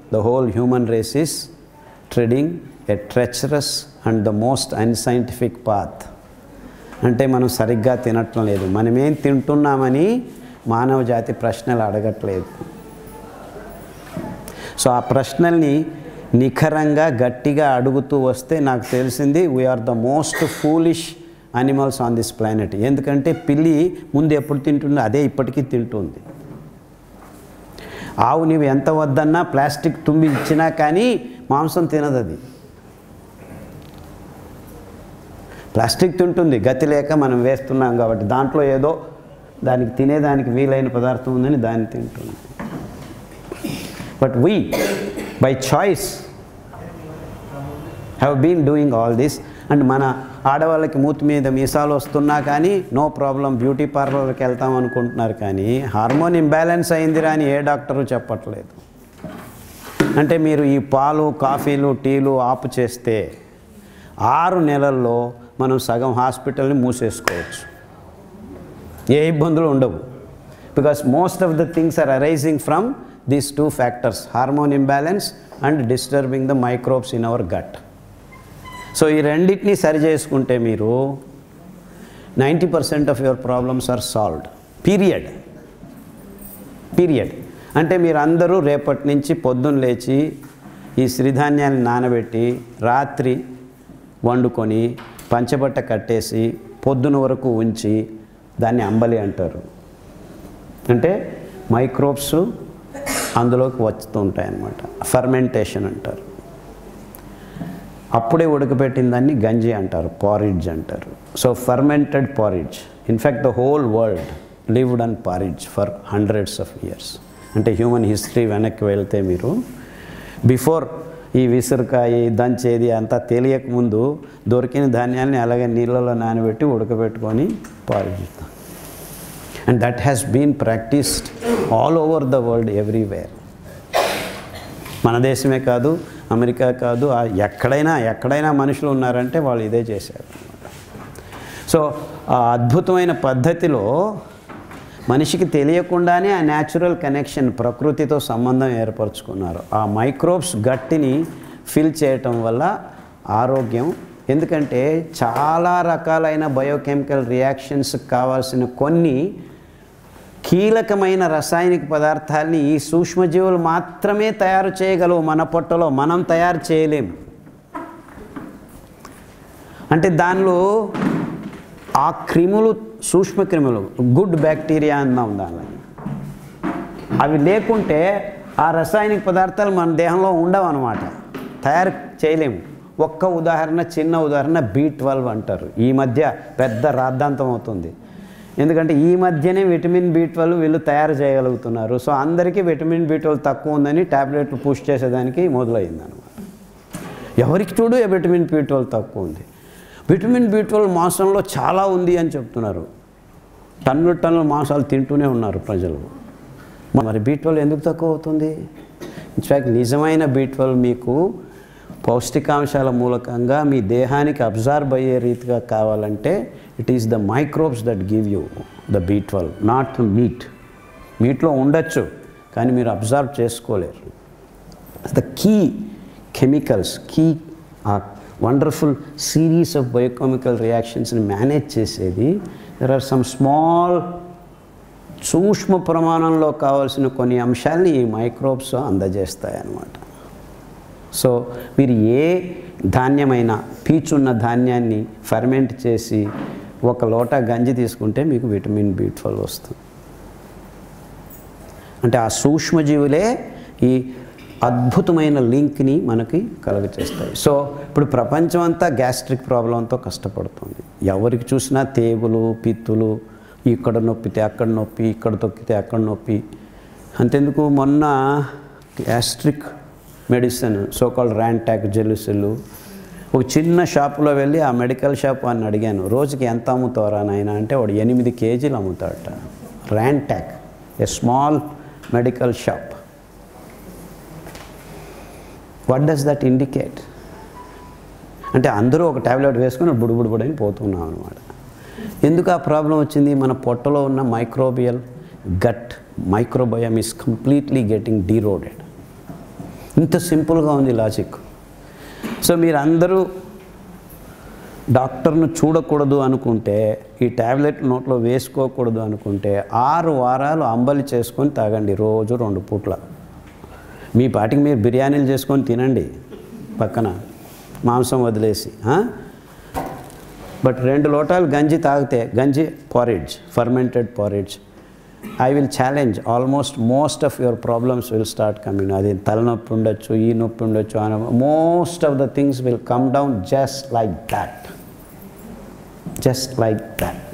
the whole human race is treading a treacherous and the most unscientific path. అంటే మనం సరిగ్గా తినటం లేదు, మనమేం తింటున్నామని మానవ జాతి ప్రశ్నలు అడగట్లేదు. సో ఆ ప్రశ్నల్ని నిఖరంగా గట్టిగా అడుగుతూ వస్తే నాకు తెలిసింది we are the most foolish animals on this planet. ఎందుకంటే పిల్లి ముందు ఎప్పుడు తింటుందో అదే ఇప్పటికీ తింటుంది. ఆవు నీవు ఎంత వద్దన్నా ప్లాస్టిక్ తుమ్మి ఇచ్చినా కానీ మాంసం తినదు. అది ప్లాస్టిక్ తింటుంది, గతి లేక మనం వేస్తున్నాం కాబట్టి. దాంట్లో ఏదో దానికి తినేదానికి వీలైన పదార్థం ఉందని దాన్ని తింటుంది. But we by choice have been doing all this. And మన ఆడవాళ్ళకి మూతి మీద మీసాలు వస్తున్నా కానీ నో ప్రాబ్లం, బ్యూటీ పార్లర్కి వెళ్తాం అనుకుంటున్నారు. కానీ హార్మోన్ ఇంబ్యాలెన్స్ అయిందిరా అని ఏ డాక్టరు చెప్పట్లేదు. అంటే మీరు ఈ పాలు, కాఫీలు, టీలు ఆపు చేస్తే 6 నెలల్లో మనం సగం హాస్పిటల్ని మూసేసుకోవచ్చు. ఏ ఇబ్బందులు ఉండవు. Because most of the things are arising from these 2 factors, hormone imbalance and disturbing the microbes in our gut. So ఈ రెండింటినీ సరి చేసుకుంటే మీరు 90% of your problems are solved. Period. అంటే మీరు అందరూ రేపటి నుంచి పొద్దున్న లేచి ఈ సిరిధాన్యాన్ని నానబెట్టి రాత్రి వండుకొని పంచబట్ట కట్టేసి పొద్దున వరకు ఉంచి దాన్ని అంబలి అంటారు. అంటే మైక్రోబ్స్ అందులోకి వస్తూ ఉంటాయన్నమాట. ఫర్మెంటేషన్ అంటారు. అప్పుడే ఉడకబెట్టిన దాన్ని గంజి అంటారు, పారిడ్జ్ అంటారు. So fermented porridge. In fact the whole world lived on porridge for hundreds of years. అంటే హ్యూమన్ హిస్టరీ వెనక్కి వెళ్తే మీరు బిఫోర్ ఈ విసురుకాయ దంచేది అంతా తెలియకముందు దొరికిన ధాన్యాన్ని అలాగే నీళ్ళలో నానబెట్టి ఉడకబెట్టుకొని పారిస్తాం. And that has been practised all over the world, everywhere. మన దేశమే కాదు, అమెరికా కాదు, ఎక్కడైనా మనుషులు ఉన్నారంటే వాళ్ళు ఇదే చేశారు. సో ఆ అద్భుతమైన పద్ధతిలో మనిషికి తెలియకుండానే ఆ న్యాచురల్ కనెక్షన్, ప్రకృతితో సంబంధం ఏర్పరచుకున్నారు. ఆ మైక్రోబ్స్ గట్టిని ఫిల్ చేయటం వల్ల ఆరోగ్యం. ఎందుకంటే చాలా రకాలైన బయోకెమికల్ రియాక్షన్స్ కావాల్సిన కొన్ని కీలకమైన రసాయనిక పదార్థాలని ఈ సూక్ష్మజీవులు మాత్రమే తయారు చేయగలవు. మన పొట్టలో మనం తయారు చేయలేము. అంటే దానిలో ఆ క్రిములు, సూక్ష్మ క్రిములు, గుడ్ బ్యాక్టీరియా అందాం దానిలో, అవి లేకుంటే ఆ రసాయనిక పదార్థాలు మన దేహంలో ఉండవు అన్నమాట, తయారు చేయలేము. ఒక్క ఉదాహరణ, చిన్న ఉదాహరణ B12 అంటారు. ఈ మధ్య పెద్ద రాద్ధాంతం అవుతుంది. ఎందుకంటే ఈ మధ్యనే విటమిన్ B12 వీళ్ళు తయారు చేయగలుగుతున్నారు. సో అందరికీ విటమిన్ B12 తక్కువ ఉందని ట్యాబ్లెట్లు పుష్ చేసేదానికి మొదలైంది అనమాట. ఎవరికి చూడు విటమిన్ B12 తక్కువ ఉంది. విటమిన్ B12 మాంసంలో చాలా ఉంది అని చెప్తున్నారు. టన్నుల మాంసాలు తింటూనే ఉన్నారు ప్రజలు. మరి B12 ఎందుకు తక్కువ అవుతుంది? ఇన్ఫ్యాక్ట్ నిజమైన B12 మీకు పౌష్టికాంశాల మూలకంగా మీ దేహానికి అబ్జార్బ్ అయ్యే రీతిగా కావాలంటే it is the microbes that give you the B12, not meat. మీట్లో ఉండొచ్చు కానీ మీరు అబ్జార్బ్ చేసుకోలేరు. The key chemicals, key wonderful series of biochemical రియాక్షన్స్ని మేనేజ్ చేసేది. దెర్ ఆర్ సమ్ స్మాల్, సూక్ష్మ ప్రమాణంలో కావాల్సిన కొన్ని అంశాలని ఈ మైక్రోబ్స్ అందజేస్తాయి అన్నమాట. సో మీరు ఏ ధాన్యమైనా, పీచున్న ధాన్యాన్ని ఫర్మెంట్ చేసి 1 లోటా గంజి తీసుకుంటే మీకు విటమిన్ B12 వస్తుంది. అంటే ఆ సూక్ష్మజీవులే ఈ అద్భుతమైన లింక్ని మనకి కలుగచేస్తాయి. సో ఇప్పుడు ప్రపంచం అంతా గ్యాస్ట్రిక్ ప్రాబ్లంతో కష్టపడుతుంది. ఎవరికి చూసినా తేగులు, పిత్తులు, ఇక్కడ నొప్పితే అక్కడ నొప్పి, ఇక్కడ తొక్కితే అక్కడ నొప్పి. అంతెందుకు మొన్న gastric medicine so called Rantac Gelusil, ఒక చిన్న షాపులో వెళ్ళి ఆ మెడికల్ షాప్ అని అడిగాను, రోజుకి ఎంత అమ్ముతారా నాయన అంటే వాడు 8 కేజీలు అమ్ముతాడట. Rantac, a small medical shop. What does that indicate? అంటే అందరూ ఒక ట్యాబ్లెట్ వేసుకుని బుడుబుడుబుడని పోతున్నాం అనమాట. ఎందుకు ఆ ప్రాబ్లం వచ్చింది? మన పొట్టలో ఉన్న microbial gut microbiome is completely getting deroded. ఇంత సింపుల్గా ఉంది లాజిక్. సో మీరందరూ డాక్టర్ను చూడకూడదు అనుకుంటే, ఈ ట్యాబ్లెట్ నోట్లో వేసుకోకూడదు అనుకుంటే 6 వారాలు అంబలి చేసుకొని తాగండి, రోజు 2 పూట్ల. మీ పాటికి మీరు బిర్యానీలు చేసుకొని తినండి పక్కన, మాంసం వదిలేసి. బట్ 2 లోటాలు గంజి తాగితే, గంజి porridge, fermented porridge, I will challenge almost most of your problems will start coming. అది తలనొప్పి ఉండొచ్చు, ఈ నొప్పి ఉండొచ్చు, most of the things will come down just like that. Just like that.